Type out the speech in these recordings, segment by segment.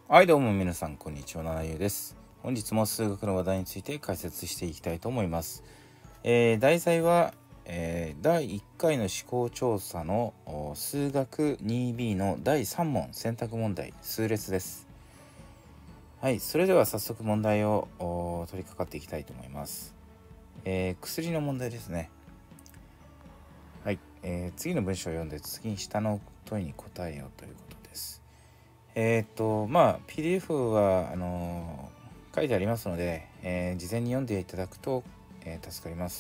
はいどうも皆さんこんにちは、ななゆうです。本日も数学の話題について解説していきたいと思います。題材は、第1回の思考調査の数学 2B の第3問選択問題数列です。はい、それでは早速問題を取り掛かっていきたいと思います。薬の問題ですね。はい、次の文章を読んで次に下の問いに答えようということです。PDF は書いてありますので、事前に読んでいただくと、助かります。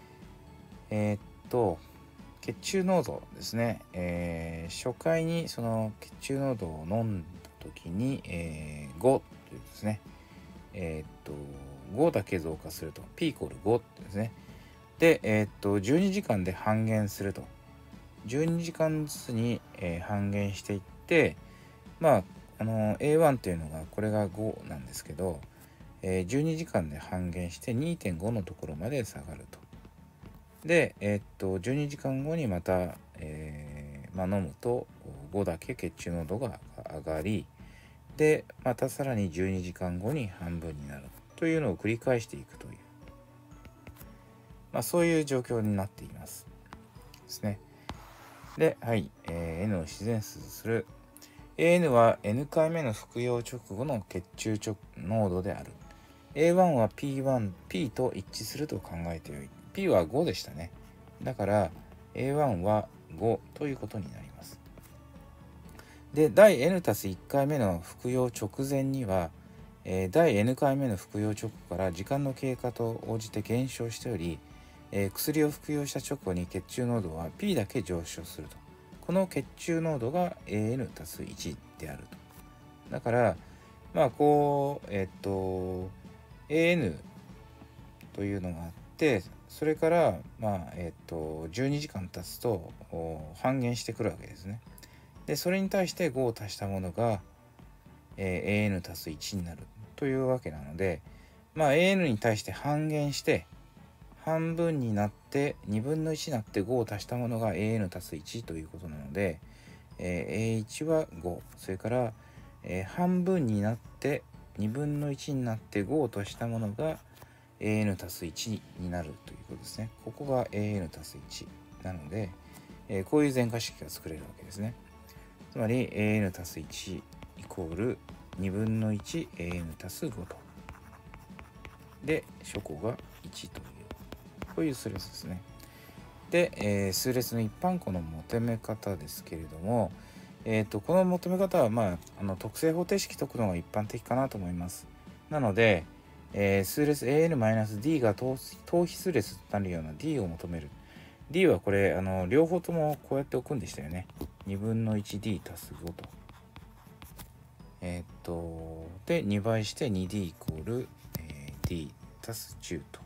血中濃度ですね、初回にその血中濃度を飲んだ時に、5というですね、5だけ増加すると P イコール5ですね。で、12時間で半減すると12時間ずつに、半減していって、A1 というのがこれが5なんですけど、12時間で半減して 2.5 のところまで下がると。で、12時間後にまた、飲むと5だけ血中濃度が上がり、でまたさらに12時間後に半分になるというのを繰り返していくという、そういう状況になっていますですね。で、はい、N を自然数する。N は N 回目の服用直後の血中濃度である。A1 は P と一致すると考えてよい。P は5でしたね。だから A1 は5ということになります。で、第 N たす1回目の服用直前には、第 N 回目の服用直後から時間の経過と応じて減少しており、薬を服用した直後に血中濃度は P だけ上昇すると。この血中濃度が AN たす1であると。だからAN というのがあって、それから12時間経つと半減してくるわけですね。でそれに対して5を足したものが、AN 足す1になるというわけなので、AN に対して半減して半分になって2分の1になって5を足したものが AN 足す1ということなので、A1 は5、それから、半分になって2分の1になって5を足したものが AN 足す1になるということですね。ここが AN 足す1なので、こういう全化式が作れるわけですね。つまり AN 足す1イコール2分の 1AN 足す5と。で初項が1という、こういう数列ですね。で、数列の一般項の求め方ですけれども、この求め方は、特性方程式解くのが一般的かなと思います。なので、数列 AN-D が等比数列となるような D を求める。D はこれ両方ともこうやって置くんでしたよね。2分の 1D 足す5と。で2倍して 2D イコール、D 足す10と。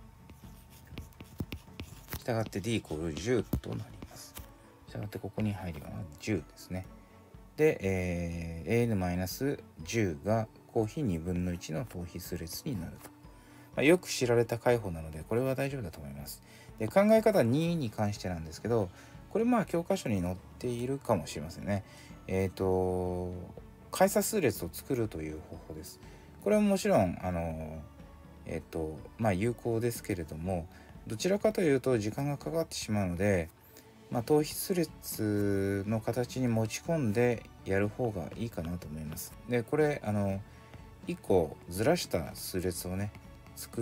したがって D イコール10となります。したがってここに入るのは10ですね。で、AN-10 が公比2分の1の等比数列になると。よく知られた解法なのでこれは大丈夫だと思います。で考え方2に関してなんですけど、これ教科書に載っているかもしれませんね。解差数列を作るという方法です。これはもちろん有効ですけれども、どちらかというと時間がかかってしまうので、等比数列の形に持ち込んでやる方がいいかなと思います。でこれ1個ずらした数列をね作って、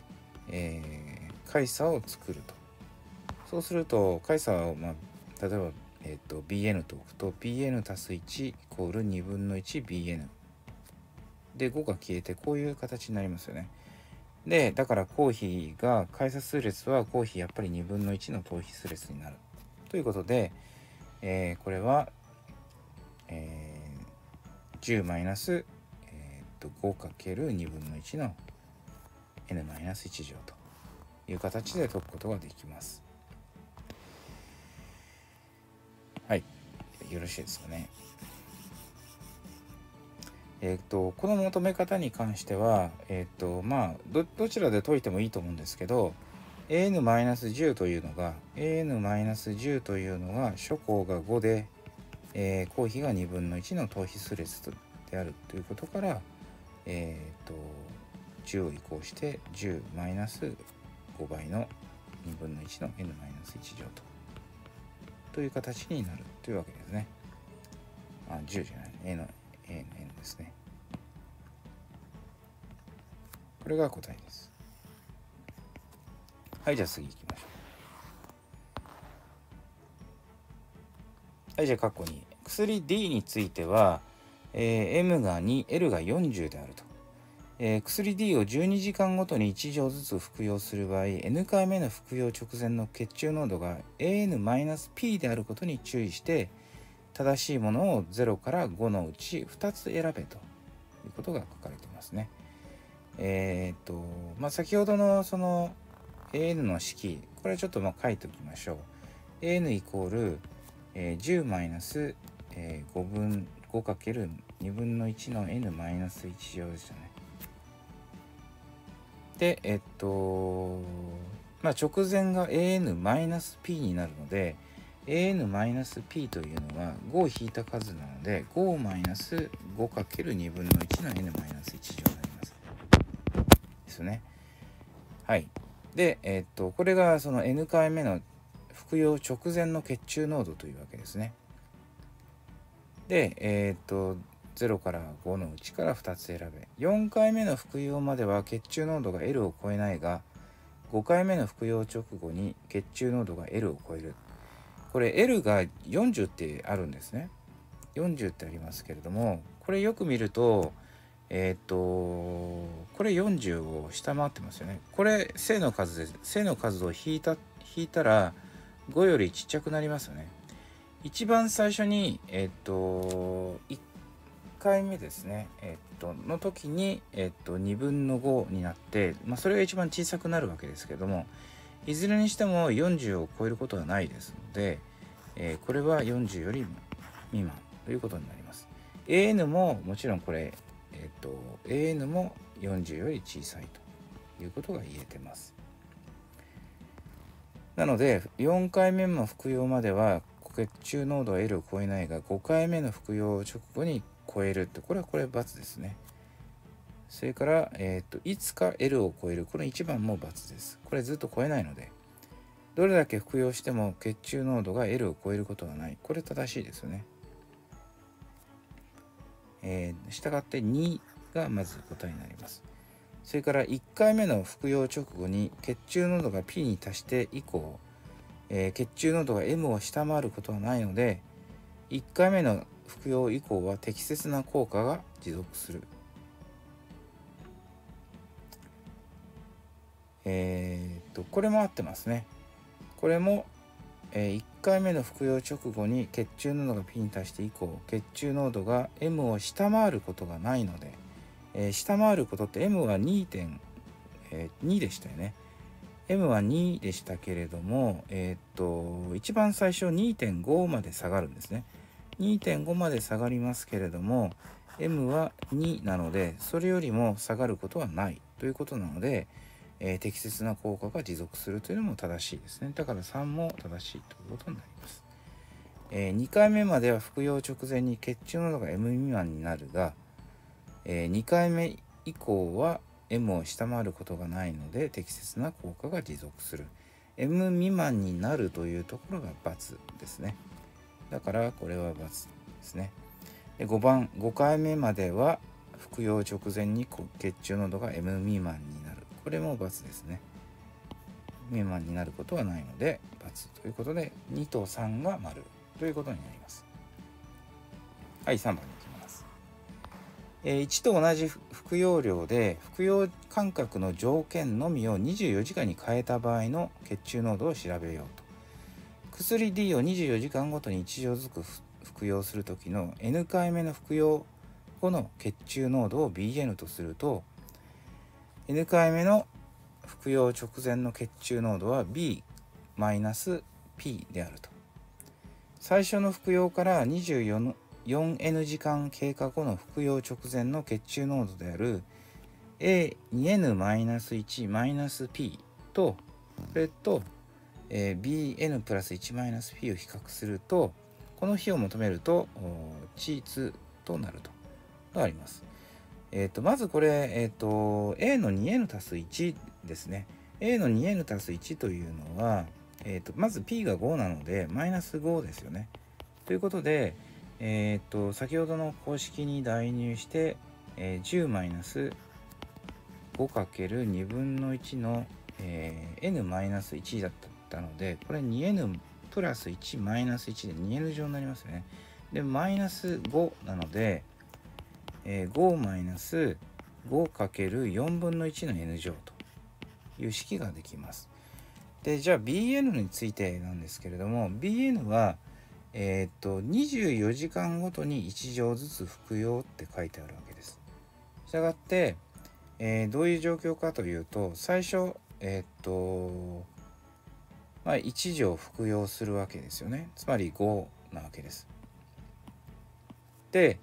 解差を作ると。そうすると解差を、例えば、bn と置くと bn 足す1イコール2分の 1bn で5が消えてこういう形になりますよね。でだから公比が解差数列は公比やっぱり2分の1の等比数列になるということで、これは、10マイナス、5×2 分の1の n-1 乗という形で解くことができます。はい、よろしいですかね。この求め方に関しては、どちらで解いてもいいと思うんですけど、AN-10 というのが初項が5で、公比が2分の1の等比数列でであるということから、10を移項して10マイナス5倍の2分の1の n マイナス1乗という形になるというわけですね。10じゃない a の n ですね。これが答えです。はい、じゃあ次行きましょう。はい、じゃあ括弧2、薬 D については、M が2 L が40であると。薬 D を12時間ごとに1錠ずつ服用する場合、N 回目の服用直前の血中濃度が AN-P であることに注意して、正しいものを0から5のうち2つ選べということが書かれていますね。先ほどのその AN の式、これはちょっと書いておきましょう。AN イコール、10マイナス5かける2分の1の N マイナス1乗でしたね。で、直前が AN-P になるので、AN-P というのは5を引いた数なので、5-5かける2分の1の N-1 乗になりますですね。はい。で、これがその N 回目の服用直前の血中濃度というわけですね。で、0から5のうちから2つ選べ。4回目の服用までは血中濃度が L を超えないが、5回目の服用直後に血中濃度が L を超える。これ L が40ってあるんですね。40ってありますけれども、これよく見ると、これ40を下回ってますよね。これ正の数です。正の数を引いたら5よりちっちゃくなりますよね。一番最初に、1回目ですね、の時に、2分の5になって、それが一番小さくなるわけですけども、いずれにしても40を超えることはないですので、これは40より未満ということになります。AN ももちろんこれ、AN も40より小さいということが言えてます。なので4回目の服用までは血中濃度は L を超えないが、5回目の服用直後に超えるって、これは×ですね。それから、いつか L を超える、この1番も×です。これずっと超えないので、どれだけ服用しても血中濃度が L を超えることはない。これ正しいですよね。したがって2がまず答えになります。それから1回目の服用直後に血中濃度が P に達して以降、血中濃度が M を下回ることはないので、1回目の服用以降は適切な効果が持続する。これも合ってますね。これも、1回目の服用直後に血中濃度が P に達して以降、血中濃度が M を下回ることがないので、下回ることって M は 2.2 でしたよね。M は2でしたけれども、一番最初 2.5 まで下がるんですね。2.5 まで下がりますけれども、M は2なので、それよりも下がることはないということなので、適切な効果が持続するというのも正しいですね。だから3も正しいということになります。2回目までは服用直前に血中濃度が M 未満になるが、2回目以降は M を下回ることがないので適切な効果が持続する。 M 未満になるというところが×ですね。だからこれは×ですね。で5番、5回目までは服用直前に血中濃度が M 未満になる。これも×ですね。未満になることはないので×ということで、2と3が丸ということになります。はい、3番に行きます。1と同じ服用量で服用間隔の条件のみを24時間に変えた場合の血中濃度を調べようと。薬 D を24時間ごとに1錠ずつ服用する時の N 回目の服用後の血中濃度を BN とすると、 N 回目の服用直前の血中濃度は B-P であると。最初の服用から4N 時間経過後の服用直前の血中濃度である A2N-1-P と、これと、BN プラス 1-P を比較すると、この比を求めるとチーツとなるとがあります。まずこれ、a の 2n 足す1ですね。a の 2n 足す1というのは、まず p が5なのでマイナス5ですよね。ということで、先ほどの公式に代入して、10マイナス 5×2 分の1の、n マイナス1だったので、これ 2n プラス1マイナス1で 2n 乗になりますよね。でマイナス5なので、5マイナス 5×4 分の1の n 乗という式ができます。でじゃあ bn についてなんですけれども、 bn は24時間ごとに1乗ずつ服用って書いてあるわけです。したがって、どういう状況かというと、最初1乗服用するわけですよね。つまり5なわけです。で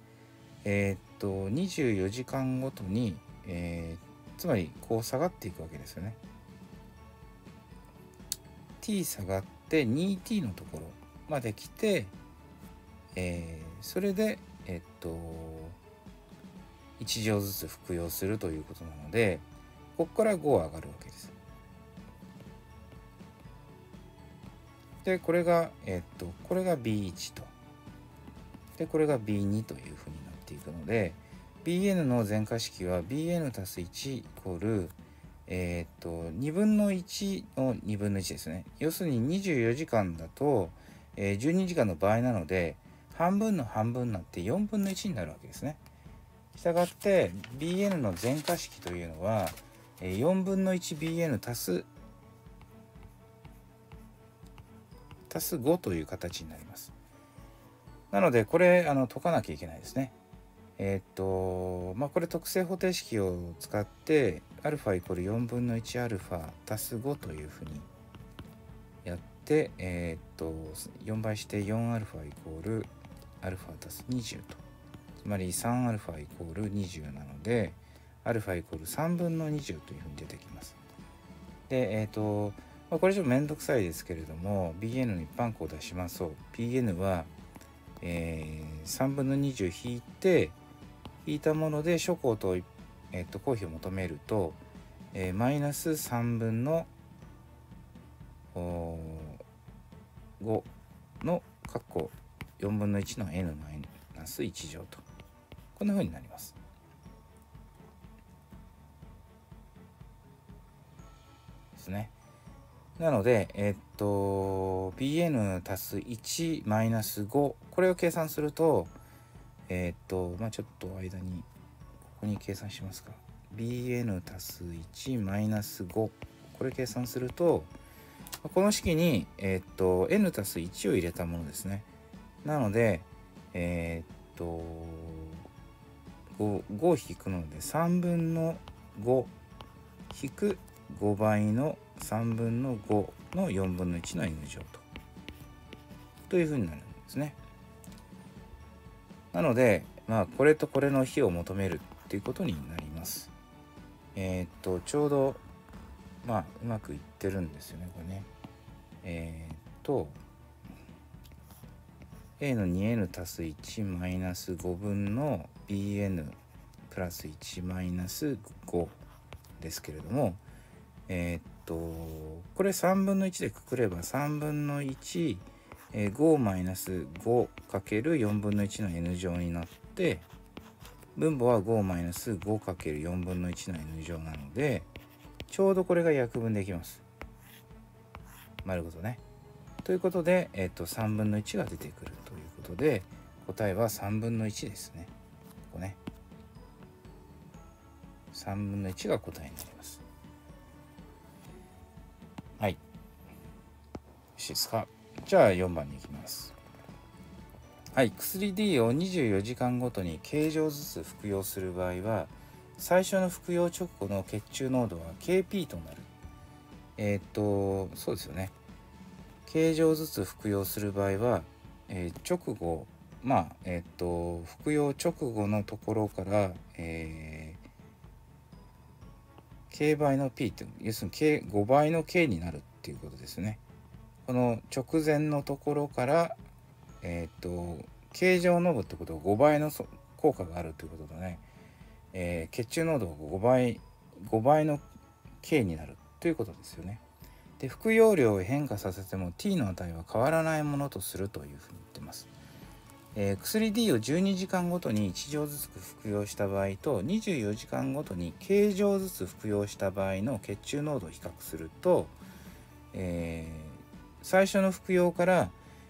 24時間ごとに、つまりこう下がっていくわけですよね。t 下がって 2t のところまで来て、それで1乗ずつ服用するということなので、ここから5上がるわけです。でこれがこれが B1 と、でこれが B2 というふうになっていくので、 Bn の全化式は Bn 足す1イコール2分の1の2分の1ですね。要するに24時間だと、12時間の場合なので、半分の半分になって4分の1になるわけですね。したがって Bn の全化式というのは4分の 1Bn 足す5という形になります。なのでこれ解かなきゃいけないですね。これ特性方程式を使ってαイコール4分の 1α 足す5というふうにやって、4倍して4αイコールα足す20と、つまり 3α イコール20なので α イコール3分の20というふうに出てきます。でこれちょっとめんどくさいですけれども Bn の一般項を出しましょう。 Bn は、3分の20引いたもので諸項と、公比を求めると、マイナス3分の5の括弧4分の1の n マイナス1乗と、こんな風になります。ですね。なのでbn 足す1マイナス5、これを計算するとちょっと間にここに計算しますか。 bn 足す1マイナス5、これ計算するとこの式にn 足す1を入れたものですね。なので5引くので3分の5引く5倍の3分の5の4分の1の n 乗というふうになるんですね。なのでこれとこれの比を求めるっていうことになります。ちょうどうまくいってるんですよね、これね。a の 2n 足す1マイナス5分の bn プラス1マイナス5ですけれども、これ3分の1でくくれば3分の1、5マイナス 5×4 分の1の n 乗になって、分母は5マイナス 5×4 分の1の n 乗なので、ちょうどこれが約分できます。丸ごとね。ということで、3分の1が出てくるということで、答えは3分の1ですね。ここね。3分の1が答えになります。はい。よしですか。じゃあ4番に行きます。はい。薬 D を24時間ごとに計錠ずつ服用する場合は、最初の服用直後の血中濃度は Kp となる。そうですよね。計錠ずつ服用する場合は、直後服用直後のところから、K 倍の P って要するに 5倍の K になるっていうことですね。この直前のところから、形状ノブってことを5倍の効果があるということでね、血中濃度が5倍の K になるということですよね。で服用量を変化させても T の値は変わらないものとするというふうに言ってます。薬 D を12時間ごとに1錠ずつ服用した場合と24時間ごとに計錠ずつ服用した場合の血中濃度を比較すると、最初の服用から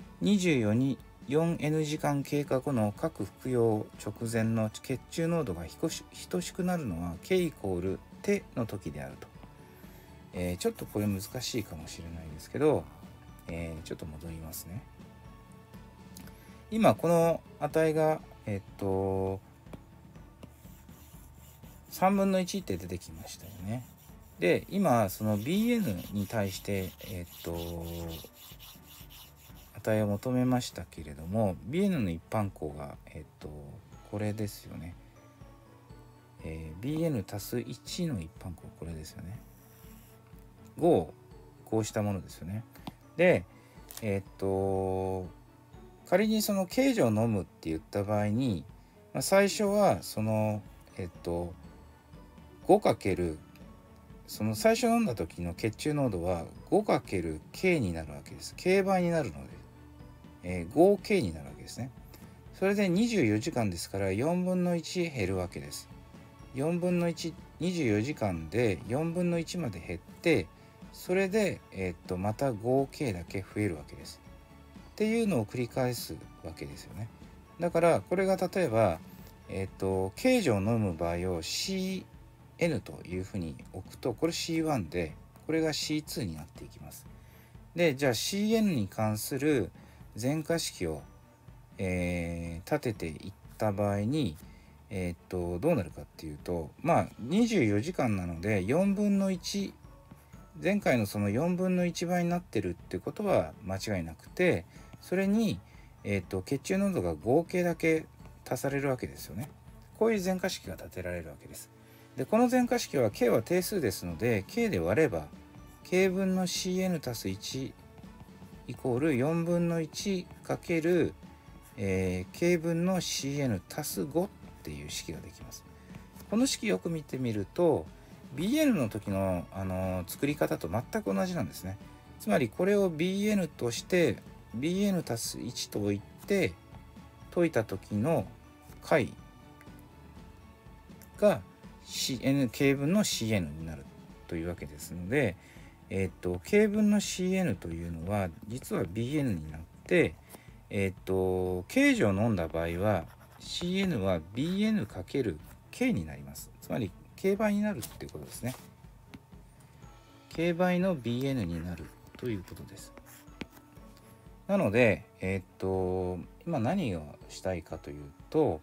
24N 時間経過後の各服用直前の血中濃度が等しくなるのは K イコール手の時であると。ちょっとこれ難しいかもしれないですけど、ちょっと戻りますね。今この値が3分の1って出てきましたよね。で今その BN に対して値を求めましたけれども BN の一般項がこれですよね。BN 足す1の一般項これですよね。5をこうしたものですよね。で仮にその軽錠を飲むって言った場合に、最初はその5× その最初飲んだ時の血中濃度は 5×K になるわけです。K 倍になるので、5K になるわけですね。それで24時間ですから4分の1減るわけです。4分の1、24時間で4分の1まで減って、それで、また 5K だけ増えるわけです。っていうのを繰り返すわけですよね。だからこれが例えば、軽錠を飲む場合を CN というふうに置くと、これ C1 でこれが C2 になっていきます。でじゃあ CN に関する前科式を、立てていった場合に、どうなるかっていうと、24時間なので4分の1、前回のその4分の1倍になってるってことは間違いなくて、それに、血中濃度が合計だけ足されるわけですよね。こういう前科式が立てられるわけです。でこの前科式は K は定数ですので K で割れば K 分の CN 足す1イコール4分の1かける、K 分の CN 足す5っていう式ができます。この式よく見てみると BN の時の、作り方と全く同じなんですね。つまりこれを BN として BN 足す1と置いて解いた時の解が K 分の CN になるというわけですので、K 分の CN というのは実は BN になって、軽錠を飲んだ場合は CN は BN×K になります。つまり K 倍になるっていうことですね。K 倍の BN になるということです。なので、今何をしたいかというと、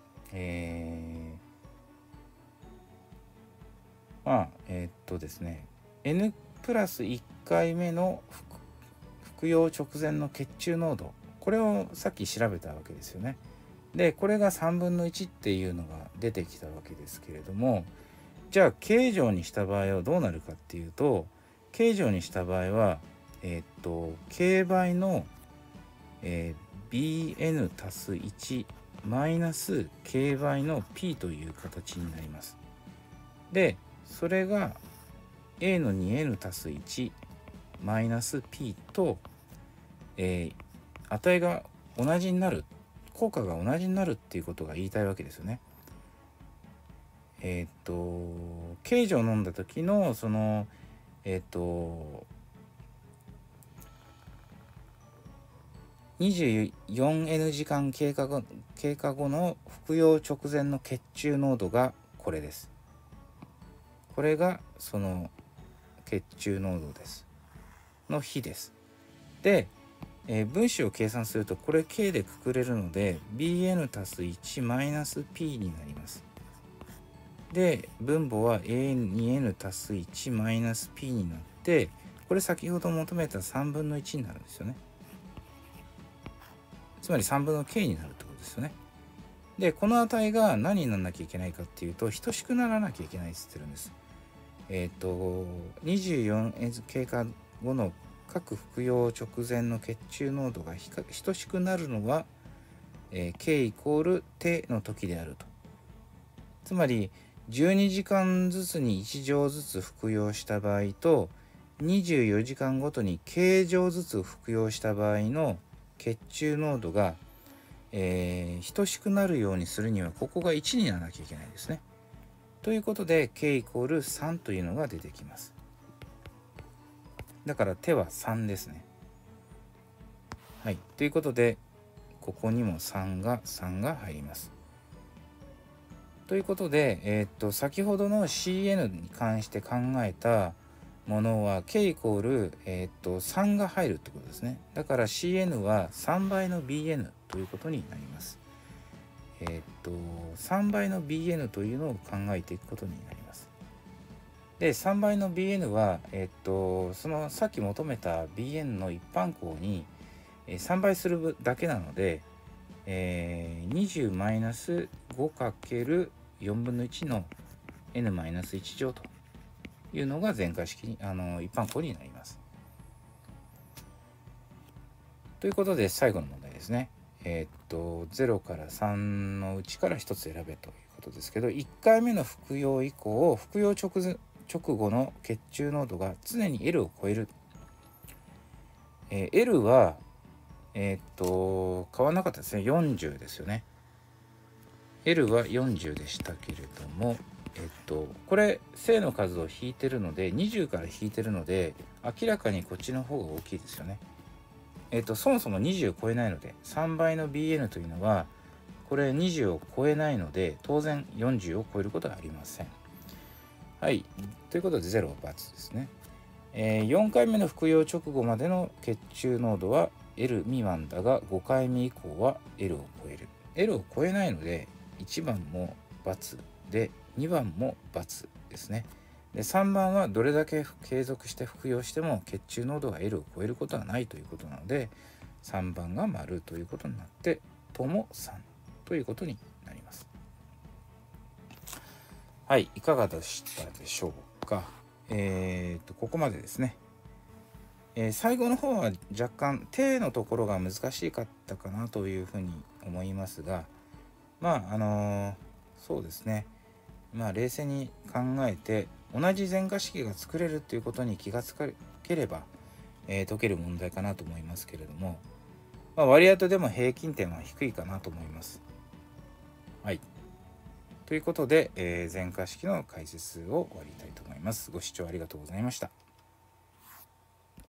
ですね N プラス1回目の服用直前の血中濃度、これをさっき調べたわけですよね。でこれが3分の1っていうのが出てきたわけですけれども、じゃあ軽錠にした場合はどうなるかっていうと、軽錠にした場合はK 倍の、BN 足す1マイナス K 倍の P という形になります。でそれが A の 2N 足す1マイナス P と、値が同じになる、効果が同じになるっていうことが言いたいわけですよね。軽錠を飲んだ時のその24N 時間経過後の服用直前の血中濃度がこれです。これがその血中濃度ですの比です。で、分子を計算するとこれ K でくくれるので BN 足す1マイナス P になります。で分母は A2N 足す1マイナス P になって、これ先ほど求めた3分の1になるんですよね。つまり3分の K になるってことですよね。でこの値が何にならなきゃいけないかっていうと等しくならなきゃいけないって言ってるんです。24N 経過後の各服用直前の血中濃度が等しくなるのは K イコール手の時であると。つまり12時間ずつに1錠ずつ服用した場合と24時間ごとにK錠ずつ服用した場合の血中濃度が、等しくなるようにするにはここが1にならなきゃいけないですね。ということで K イコール3というのが出てきます。だから手は3ですね。はい、ということでここにも3が入ります。ということで、先ほどの CN に関して考えたものは K イコール、3が入るってことですね。だから CN は3倍の BN ということになります。3倍の BN というのを考えていくことになります。で3倍の BN は、そのさっき求めた BN の一般項に3倍するだけなので、20-5×4 分の1の n-1 乗というのが全化式一般項になります。ということで最後の問題ですね。0から3のうちから1つ選べということですけど、1回目の服用以降服用直後の血中濃度が常に L を超える。L は変わらなかったですね。40ですよね。L は40でしたけれども、これ正の数を引いてるので20から引いてるので明らかにこっちの方が大きいですよね。そもそも20を超えないので3倍の BN というのはこれ20を超えないので当然40を超えることはありません。はい、ということで0×ですね。4回目の服用直後までの血中濃度は L 未満だが5回目以降は L を超える。L を超えないので1番も×で2番も×ですね。で3番はどれだけ継続して服用しても血中濃度が L を超えることはないということなので3番が丸ということになってとも3ということになります。はい、いかがでしたでしょうか。ここまでですね。最後の方は若干手のところが難しかったかなというふうに思いますが、そうですね、冷静に考えて同じ全化式が作れるっていうことに気がつければ、解ける問題かなと思いますけれども、割り当てでも平均点は低いかなと思います。はい、ということで、全化式の解説を終わりたいと思います。ご視聴ありがとうございました。